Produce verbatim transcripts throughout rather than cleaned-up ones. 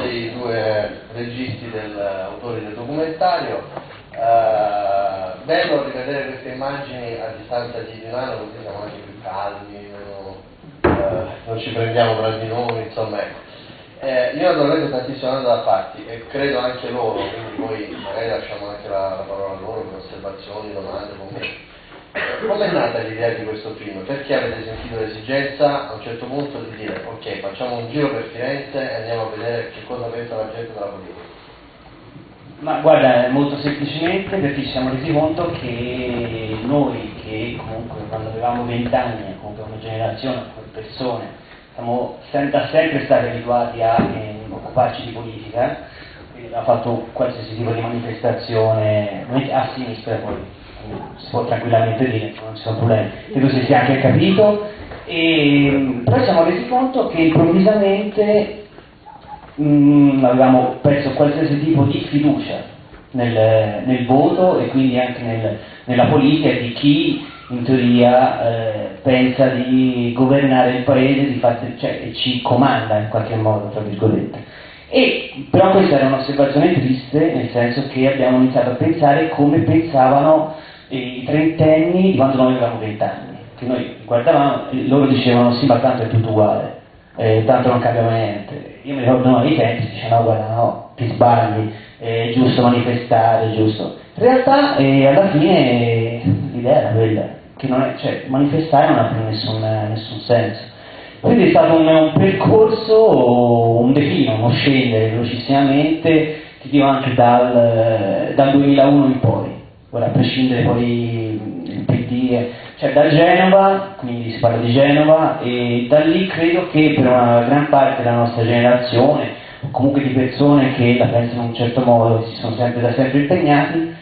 dei due registi, del, autori del documentario. Uh, bello rivedere queste immagini a distanza di un anno, così siamo anche più calmi, meno, uh, non ci prendiamo tra di noi, insomma. Eh, io naturalmente ho tantissime domande da farti e credo anche loro, quindi poi magari lasciamo anche la, la parola a loro per osservazioni, domande, commenti. Come è nata l'idea di questo film? Perché avete sentito l'esigenza a un certo punto di dire ok, facciamo un giro per Firenze e andiamo a vedere che cosa pensa la gente della politica? Ma guarda, molto semplicemente perché ci siamo resi conto che noi che comunque quando avevamo vent'anni, comunque come generazione, come persone, siamo da sempre stati abituati a eh, occuparci di politica, quindi abbiamo fatto qualsiasi tipo di manifestazione, a sinistra poi. Si può tranquillamente dire, non ci sono problemi, credo si sia anche capito, e poi ci siamo resi conto che improvvisamente mh, avevamo perso qualsiasi tipo di fiducia nel, nel voto e quindi anche nel, nella politica di chi in teoria eh, pensa di governare il paese, di far, cioè, e ci comanda in qualche modo, tra virgolette. E, però questa era un'osservazione triste, nel senso che abbiamo iniziato a pensare come pensavano i trentenni di quando noi avevamo vent'anni, che noi guardavamo e loro dicevano sì ma tanto è tutto uguale, eh, tanto non cambia niente. Io mi ricordo noi ai tempi dicevano no guarda no, ti sbagli, è giusto manifestare, è giusto. In realtà eh, alla fine l'idea era quella, che non è, cioè, manifestare non ha più nessun, nessun senso. Quindi è stato un, un percorso, un declino, uno scendere velocissimamente, ti dico anche dal, dal duemilauno in poi. Ora, a prescindere poi il P D, cioè da Genova, quindi si parla di Genova, e da lì credo che per una gran parte della nostra generazione, o comunque di persone che la pensano in un certo modo, che si sono sempre da sempre impegnati,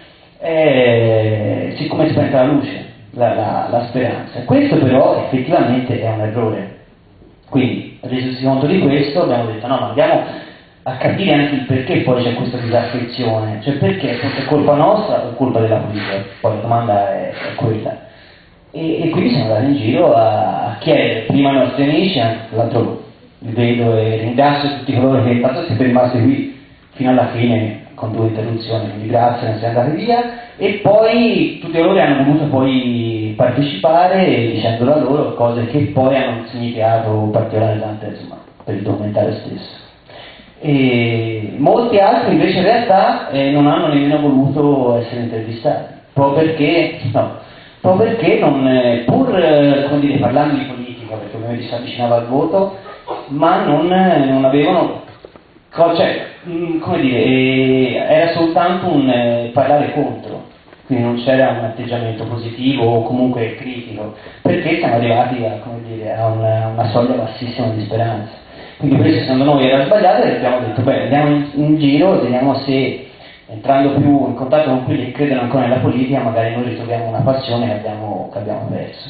eh, siccome si spenta la luce, la, la, la speranza. Questo però effettivamente è un errore. Quindi, resosi conto di questo, abbiamo detto no, ma andiamo a capire anche il perché poi c'è questa disaffezione, cioè perché è colpa nostra o colpa della politica? Poi la domanda è, è quella. E, e quindi siamo andati in giro a, a chiedere prima ai nostri amici, anche tra l'altro li vedo e ringrazio tutti coloro che intanto siete rimasti qui fino alla fine con due interruzioni, quindi grazie, non siete andati via, e poi tutti coloro che hanno voluto poi partecipare dicendo a loro cose che poi hanno un significato particolare tante, insomma, per il documentario stesso. E molti altri invece in realtà eh, non hanno nemmeno voluto essere intervistati, proprio perché, no, proprio perché non, eh, pur eh, come dire, parlando di politica, perché ovviamente si avvicinava al voto, ma non, non avevano, cioè, mh, come dire, eh, era soltanto un eh, parlare contro, quindi non c'era un atteggiamento positivo o comunque critico, perché siamo arrivati a, come dire, a una, una soglia bassissima di speranza. Quindi questo secondo noi era sbagliato e abbiamo detto beh, andiamo in, in giro e vediamo se entrando più in contatto con quelli che credono ancora nella politica magari noi ritroviamo una passione che abbiamo, che abbiamo perso.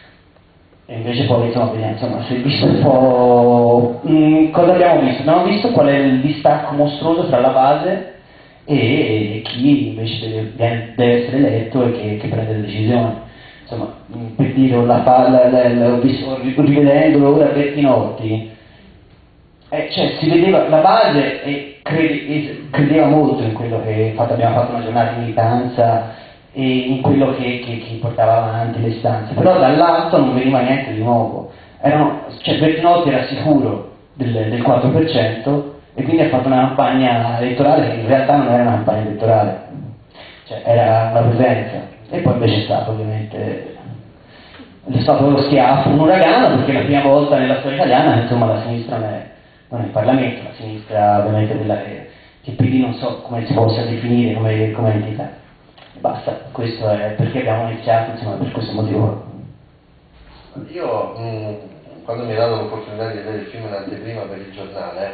E invece poi insomma vediamo, insomma, si è visto un po'... Mh, cosa abbiamo visto? Abbiamo visto qual è il distacco mostruoso tra la base e chi invece deve, deve essere eletto e che, che prende le decisioni. Insomma, per dire, la, la, la, la, ho visto, rivedendolo ora Bertinotti, Eh, cioè si vedeva la base e, crede, e credeva molto in quello che fatto, abbiamo fatto una giornata di militanza e in quello che, che, che portava avanti le istanze, però dall'alto non veniva niente di nuovo. Erano, cioè Bertinotti era sicuro del, del quattro per cento e quindi ha fatto una campagna elettorale che in realtà non era una campagna elettorale, cioè era una presenza, e poi invece è stato ovviamente è stato lo schiaffo, un uragano, perché è la prima volta nella storia italiana insomma la sinistra non è non è il Parlamento, la sinistra ovviamente quella che, che P D non so come si possa definire come, come entità. Basta, questo è perché abbiamo iniziato, insomma, per questo motivo. Io, mh, quando mi ha dato l'opportunità di vedere il film in anteprima per il giornale,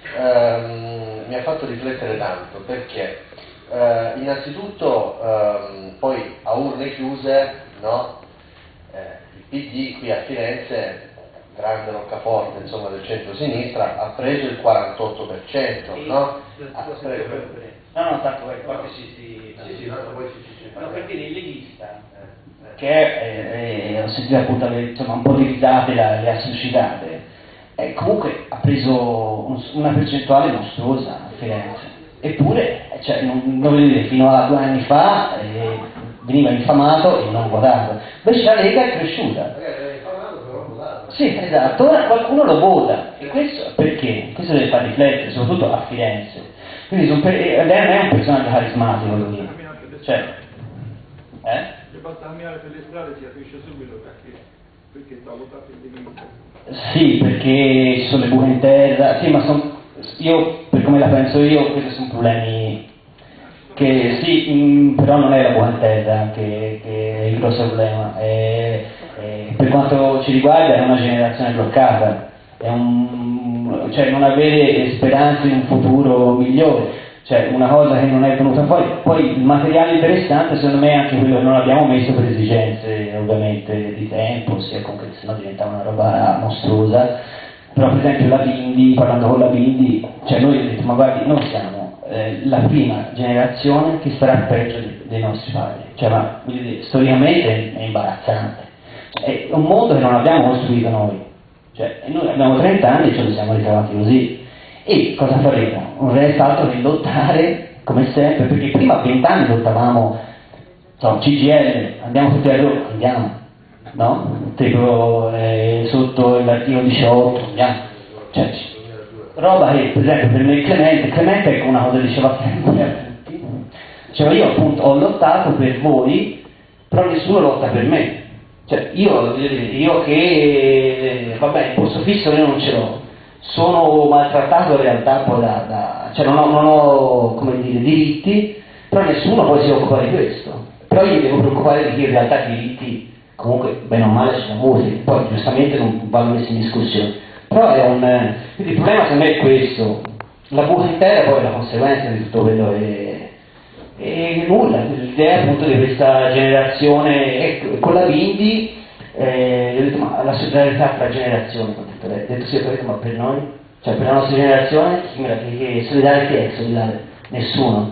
ehm, mi ha fatto riflettere tanto, perché eh, innanzitutto ehm, poi a urne chiuse, no? eh, il P D qui a Firenze, grande roccaforte insomma del centro-sinistra, ha preso il quarantotto per cento, sì, no? Ha preso... No, no, tanto poi poi si si sì, sì, tanto poi si si no, per dire il leghista, eh, che è, è, ho sentito appunto le, insomma un po' di risate le ha suscitate, è, e comunque ha preso un, una percentuale mostruosa a Firenze. Eppure, cioè, non, non dire, fino a due anni fa eh, veniva infamato e non votato. Invece la Lega è cresciuta. Sì, esatto, ora qualcuno lo vota. E questo perché? Questo deve far riflettere, soprattutto a Firenze. Quindi son per, lei non è un personaggio carismatico lui. Cioè, eh? Se basta camminare per le strade si capisce subito perché, perché sta votato il diritto. Sì, perché ci sono le buche in terra, sì, ma son, io, per come la penso io, questi sono problemi che sì, mh, però non è la buca in terra che, che è il grosso problema. È, è, per quanto ci riguarda è una generazione bloccata, è un, cioè non avere speranze in un futuro migliore. Cioè, una cosa che non è venuta fuori, poi il materiale interessante secondo me è anche quello che non abbiamo messo per esigenze ovviamente di tempo, sia comunque se no diventava una roba mostruosa, però per esempio la Bindi, parlando con la Bindi, cioè noi abbiamo detto ma guardi, noi siamo eh, la prima generazione che starà peggio dei nostri padri, cioè ma dire, storicamente è imbarazzante, è un mondo che non abbiamo costruito noi, cioè noi abbiamo trenta anni e ce lo siamo ritrovati così. E cosa faremo? Non resta altro che lottare, come sempre, perché prima a venti anni lottavamo, so, C G I L, andiamo tutti a Roma, andiamo, no? Tipo eh, sotto l'articolo diciotto, andiamo. Cioè, roba che, per esempio, per me Clemente, Clemente è una cosa che diceva sempre a tutti, diceva io appunto ho lottato per voi, però nessuno lotta per me. Cioè, io, io che, vabbè, il posto fisso io non ce l'ho. Sono maltrattato in realtà poi da, da cioè non ho, non ho come dire, diritti, però nessuno poi si occupa di questo. Però io mi devo preoccupare di chi in realtà diritti comunque bene o male ci sono molti, poi giustamente non vanno messi in discussione. Però è un. Quindi il problema secondo me è questo, la buca intera poi è la conseguenza di tutto quello che. E nulla, l'idea appunto di questa generazione, e con la Bindi. Eh, ho detto, ma la solidarietà tra generazioni, ho detto, ho detto sì, ho detto, ma per noi, cioè per la nostra generazione, chi, che, che solidale chi è solidale? Nessuno.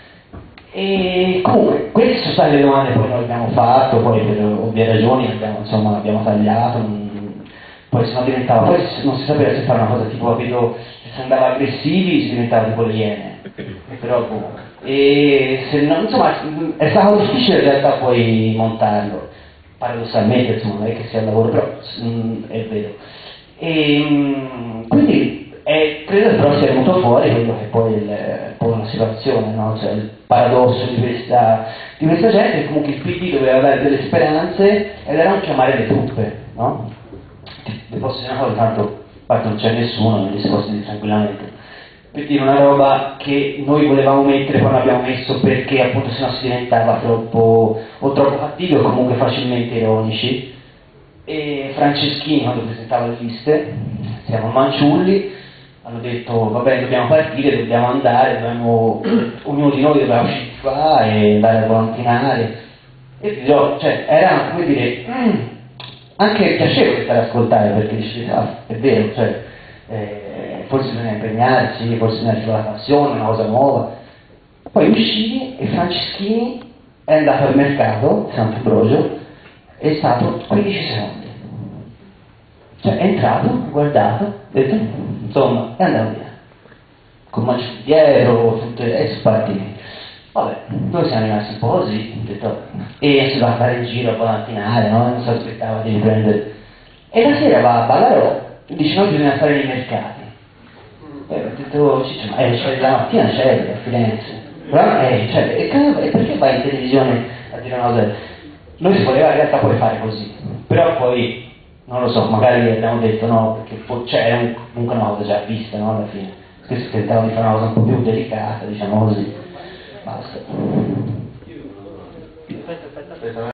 E comunque, queste sono state le domande che poi noi abbiamo fatto, poi per ovvie ragioni abbiamo, insomma, abbiamo tagliato, mh, poi se no diventava, poi non si sapeva se fare una cosa tipo, capito, se si andava aggressivi si diventava tipo le iene, però comunque. E se no, insomma, è stato difficile in realtà poi montarlo. Paradossalmente, insomma, non è che sia un lavoro, però mh, è vero. E, mh, quindi è, credo che però sia venuto fuori quello che poi è il, poi una situazione, no? Cioè il paradosso di questa, di questa gente, che comunque il P D doveva dare delle speranze ed era un chiamare le truppe, no? Vi posso dire una cosa, tanto a parte non c'è nessuno, mi discosti tranquillamente. Per dire una roba che noi volevamo mettere, poi non abbiamo messo perché appunto sennò si diventava troppo o troppo cattivi o comunque facilmente ironici. E Franceschini quando presentava le liste, siamo Manciulli, hanno detto va bene, dobbiamo partire, dobbiamo andare, dobbiamo, ognuno di noi doveva uscire qua e andare a volantinare. E ti dirò, cioè era come dire mm, anche piacevole stare ad ascoltare perché dici ah, è vero, cioè eh, forse bisogna impegnarsi, forse bisogna fare la passione, una cosa nuova. Poi uscì e Franceschini è andato al mercato, Sant'Ambrogio, è stato quindici secondi. Cioè è entrato, ha guardato, ha detto, insomma, è andato via. Con Manciulli dietro, tutte, e spartiti. Vabbè, noi siamo rimasti un po' così, ho detto, e si va a fare in giro a volantinare, no? Non si aspettava di riprendere. E la sera va a Ballarò e dice, noi bisogna stare nei mercati. E ho detto, Ciccio, ma eh, cioè, la mattina c'è a Firenze, però eh, cioè, e, e perché vai in televisione a dire una cosa? Noi si voleva in realtà poi fare così, però poi, non lo so, magari abbiamo detto no, perché c'era cioè, comunque una cosa già vista, no, alla fine. Questo tentavamo di fare una cosa un po' più delicata, diciamo così, basta.